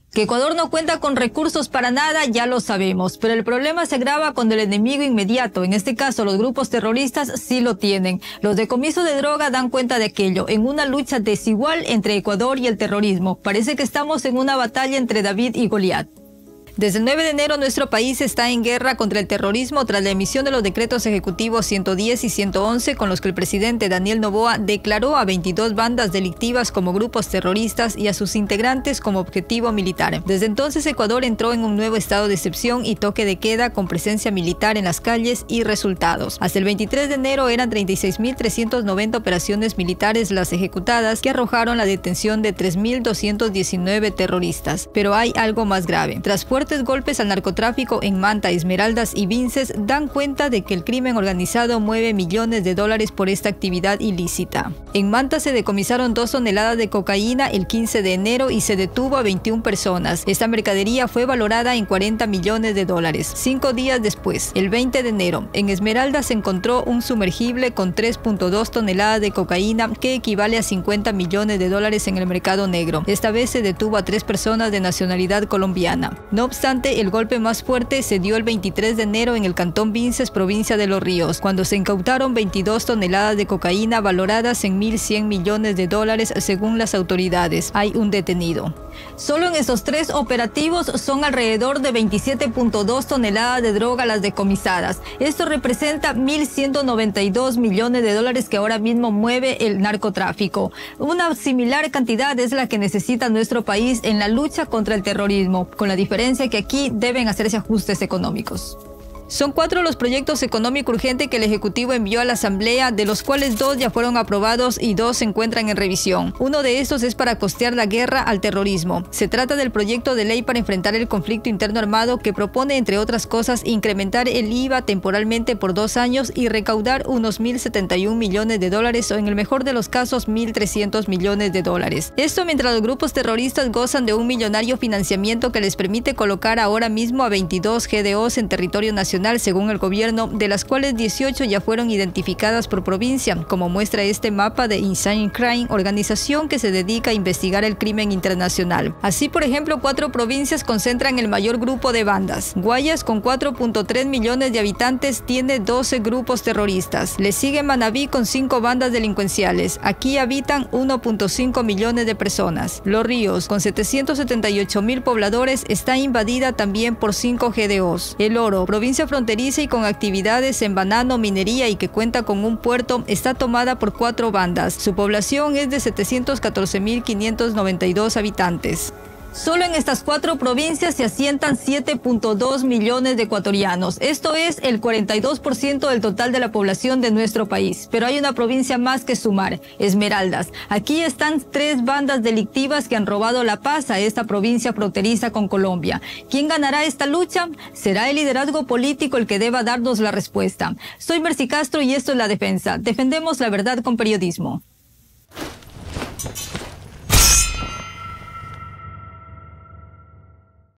Que Ecuador no cuenta con recursos para nada, ya lo sabemos, pero el problema se agrava cuando el enemigo inmediato, en este caso los grupos terroristas, sí lo tienen. Los decomisos de droga dan cuenta de aquello, en una lucha desigual entre Ecuador y el terrorismo. Parece que estamos en una batalla entre David y Goliat. Desde el 9 de enero nuestro país está en guerra contra el terrorismo tras la emisión de los decretos ejecutivos 110 y 111 con los que el presidente Daniel Noboa declaró a 22 bandas delictivas como grupos terroristas y a sus integrantes como objetivo militar. Desde entonces Ecuador entró en un nuevo estado de excepción y toque de queda con presencia militar en las calles y resultados. Hasta el 23 de enero eran 36.390 operaciones militares las ejecutadas que arrojaron la detención de 3.219 terroristas. Pero hay algo más grave. Tras fuertes golpes al narcotráfico en Manta, Esmeraldas y Vinces dan cuenta de que el crimen organizado mueve millones de dólares por esta actividad ilícita. En Manta se decomisaron 2 toneladas de cocaína el 15 de enero y se detuvo a 21 personas. Esta mercadería fue valorada en 40 millones de dólares. 5 días después, el 20 de enero, en Esmeraldas se encontró un sumergible con 3.2 toneladas de cocaína que equivale a 50 millones de dólares en el mercado negro. Esta vez se detuvo a 3 personas de nacionalidad colombiana. No obstante, el golpe más fuerte se dio el 23 de enero en el cantón Vinces, provincia de Los Ríos, cuando se incautaron 22 toneladas de cocaína valoradas en 1.100 millones de dólares según las autoridades. Hay un detenido. Solo en estos 3 operativos son alrededor de 27.2 toneladas de droga las decomisadas. Esto representa 1.192 millones de dólares que ahora mismo mueve el narcotráfico. Una similar cantidad es la que necesita nuestro país en la lucha contra el terrorismo, con la diferencia que aquí deben hacerse ajustes económicos. Son 4 los proyectos económicos urgentes que el Ejecutivo envió a la Asamblea, de los cuales 2 ya fueron aprobados y 2 se encuentran en revisión. Uno de estos es para costear la guerra al terrorismo. Se trata del proyecto de ley para enfrentar el conflicto interno armado que propone, entre otras cosas, incrementar el IVA temporalmente por 2 años y recaudar unos 1.071 millones de dólares o en el mejor de los casos 1.300 millones de dólares. Esto mientras los grupos terroristas gozan de un millonario financiamiento que les permite colocar ahora mismo a 22 GDOs en territorio nacional según el gobierno, de las cuales 18 ya fueron identificadas por provincia, como muestra este mapa de Insane Crime, organización que se dedica a investigar el crimen internacional. Así, por ejemplo, 4 provincias concentran el mayor grupo de bandas. Guayas, con 4.3 millones de habitantes, tiene 12 grupos terroristas. Le sigue Manabí con 5 bandas delincuenciales. Aquí habitan 1.5 millones de personas. Los Ríos, con 778.000 pobladores, está invadida también por 5 GDOs. El Oro, provincia fronteriza y con actividades en banano, minería y que cuenta con un puerto, está tomada por 4 bandas. Su población es de 714.592 habitantes. Solo en estas 4 provincias se asientan 7.2 millones de ecuatorianos. Esto es el 42% del total de la población de nuestro país. Pero hay una provincia más que sumar, Esmeraldas. Aquí están 3 bandas delictivas que han robado la paz a esta provincia fronteriza con Colombia. ¿Quién ganará esta lucha? Será el liderazgo político el que deba darnos la respuesta. Soy Mercy Castro y esto es La Defensa. Defendemos la verdad con periodismo.